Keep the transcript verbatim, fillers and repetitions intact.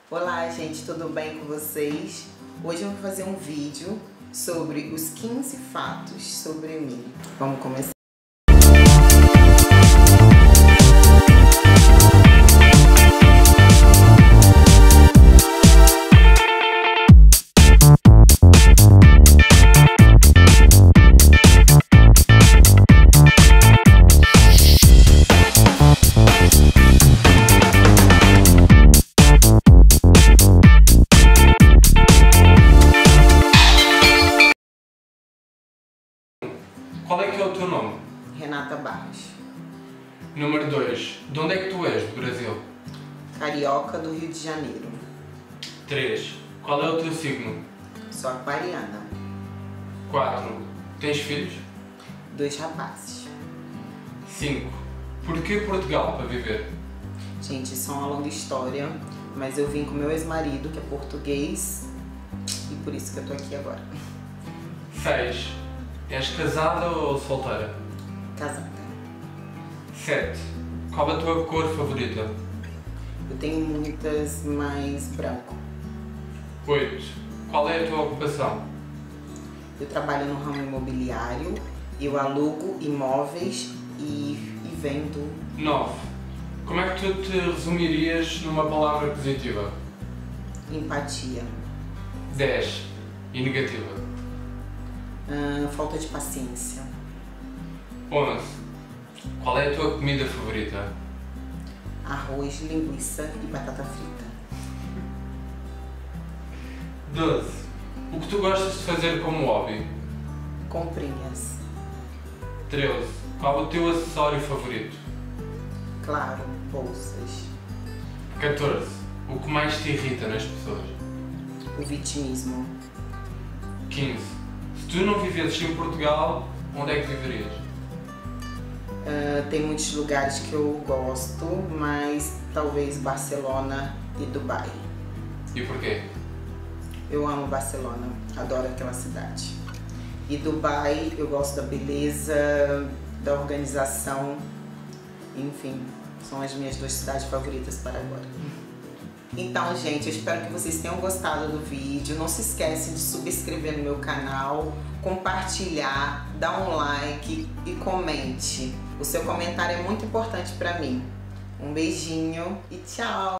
Olá gente, tudo bem com vocês? Hoje eu vou fazer um vídeo sobre os quinze fatos sobre mim. Vamos começar. Qual é que é o teu nome? Renata Barros. Número dois. De onde é que tu és, do Brasil? Carioca do Rio de Janeiro. três. Qual é o teu signo? Sou aquariana. quatro. Tens filhos? Dois rapazes. cinco. Porquê Portugal para viver? Gente, isso é uma longa história, mas eu vim com meu ex-marido, que é português, e por isso que eu tô aqui agora. seis. És casada ou solteira? Casada. sete. Qual a tua cor favorita? Eu tenho muitas, mas branco. oito. Qual é a tua ocupação? Eu trabalho no ramo imobiliário, eu alugo imóveis e, e vendo. nove. Como é que tu te resumirias numa palavra positiva? Empatia. dez. E negativa? Ah, falta de paciência. onze. Qual é a tua comida favorita? Arroz, linguiça e batata frita. doze. O que tu gostas de fazer como hobby? Comprinhas. treze. Qual o teu acessório favorito? Claro, bolsas. catorze. O que mais te irrita nas pessoas? O vitimismo. quinze. Se tu não vivesses em Portugal, onde é que viverias? Uh, tem muitos lugares que eu gosto, mas talvez Barcelona e Dubai. E porquê? Eu amo Barcelona, adoro aquela cidade. E Dubai, eu gosto da beleza, da organização, enfim, são as minhas duas cidades favoritas para agora. Então, gente, eu espero que vocês tenham gostado do vídeo. Não se esquece de subscrever no meu canal, compartilhar, dar um like e comente. O seu comentário é muito importante para mim. Um beijinho e tchau!